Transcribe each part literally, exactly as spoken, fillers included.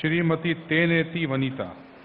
श्रीमती तेनेती वनीता।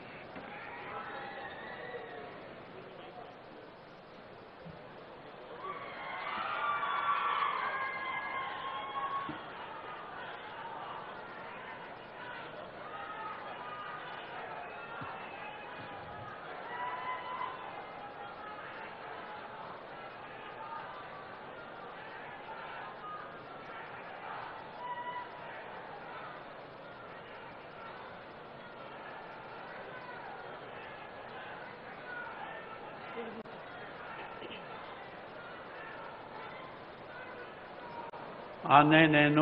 ఆనే నేను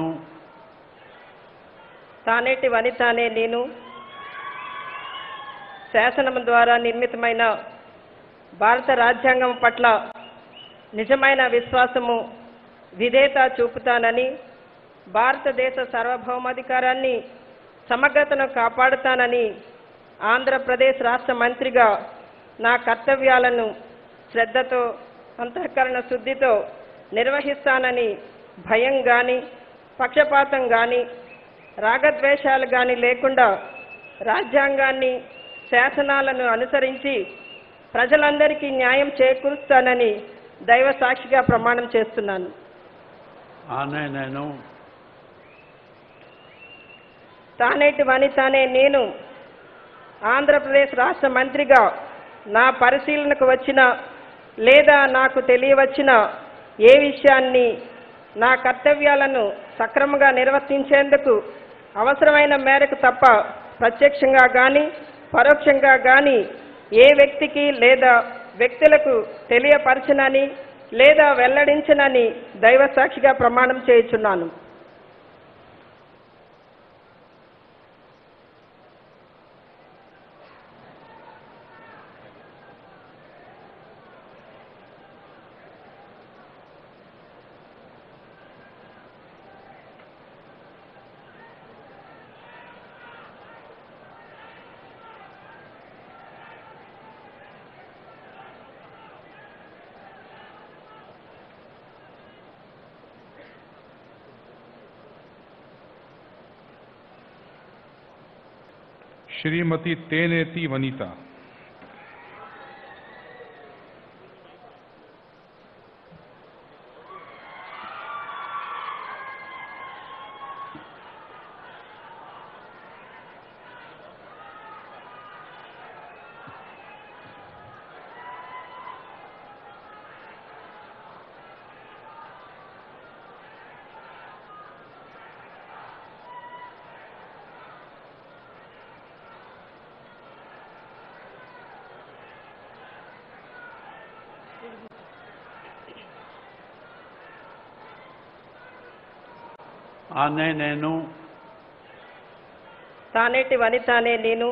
తానేటి వనిత అనే నేను శాసనం ద్వారా నిర్మితమైన భారత రాజ్యాంగం పట్ల నిజమైన విశ్వాసము విధేయత చూపుతానని, భారతదేశ సార్వభౌమాధికారాన్ని సమగ్రతను కాపాడుతానని ఆంధ్రప్రదేశ్ రాష్ట్ర మంత్రిగా నా కర్తవ్యాలను శ్రద్ధతో అంతఃకరణ శుద్ధితో నిర్వహిస్తానని భయం కానీ పక్షపాతం కానీ రాగద్వేషాలు కానీ లేకుండా రాజ్యాంగాన్ని శాసనాలను అనుసరించి ప్రజలందరికీ న్యాయం చేకూరుస్తానని దైవ సాక్షిగా ప్రమాణం చేస్తున్నాను. ఆనే నేను తానేటి వనిత అనే నేను ఆంధ్రప్రదేశ్ రాష్ట్ర మంత్రిగా నా పరిశీలనకు వచ్చిన లేదా నాకు తెలియవచ్చిన ఏ విషయాన్ని నా కర్తవ్యాలను సక్రమంగా నిర్వర్తించేందుకు అవసరమైన మేరకు తప్ప ప్రత్యక్షంగా కానీ పరోక్షంగా కానీ ఏ వ్యక్తికి లేదా వ్యక్తులకు తెలియపరచనని లేదా వెల్లడించనని దైవ సాక్షిగా ప్రమాణం చేయుచున్నాను. श्रीमती तेनेती वनीता। ఆనే నేను తానేటి వనిత అనే నేను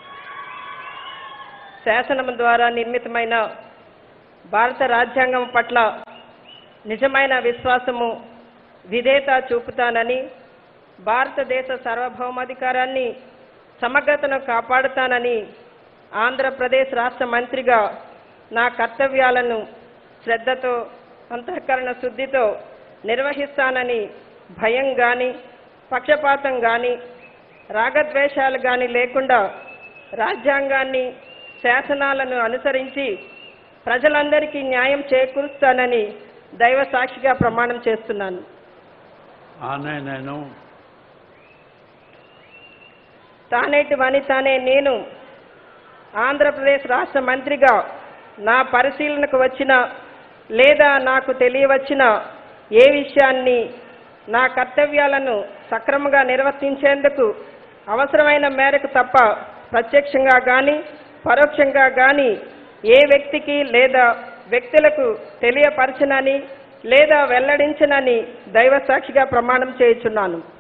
శాసనం ద్వారా నిర్మితమైన భారత రాజ్యాంగం పట్ల నిజమైన విశ్వాసము విధేయత చూపుతానని, భారతదేశ సార్వభౌమాధికారాన్ని సమగ్రతను కాపాడుతానని ఆంధ్రప్రదేశ్ రాష్ట్ర మంత్రిగా నా కర్తవ్యాలను శ్రద్ధతో అంతఃకరణ శుద్ధితో నిర్వహిస్తానని భయం కానీ పక్షపాతం కానీ రాగద్వేషాలు కానీ లేకుండా రాజ్యాంగాన్ని శాసనాలను అనుసరించి ప్రజలందరికీ న్యాయం చేకూరుస్తానని దైవ సాక్షిగా ప్రమాణం చేస్తున్నాను. ఆనే నేను తానేటి వనిత అనే నేను ఆంధ్రప్రదేశ్ రాష్ట్ర మంత్రిగా నా పరిశీలనకు వచ్చిన లేదా నాకు తెలియవచ్చిన ఏ విషయాన్ని నా కర్తవ్యాలను సక్రమంగా నిర్వర్తించేందుకు అవసరమైన మేరకు తప్ప ప్రత్యక్షంగా కానీ పరోక్షంగా కానీ ఏ వ్యక్తికి లేదా వ్యక్తులకు తెలియపరచనని లేదా వెల్లడించనని దైవ సాక్షిగా ప్రమాణం చేయుచున్నాను.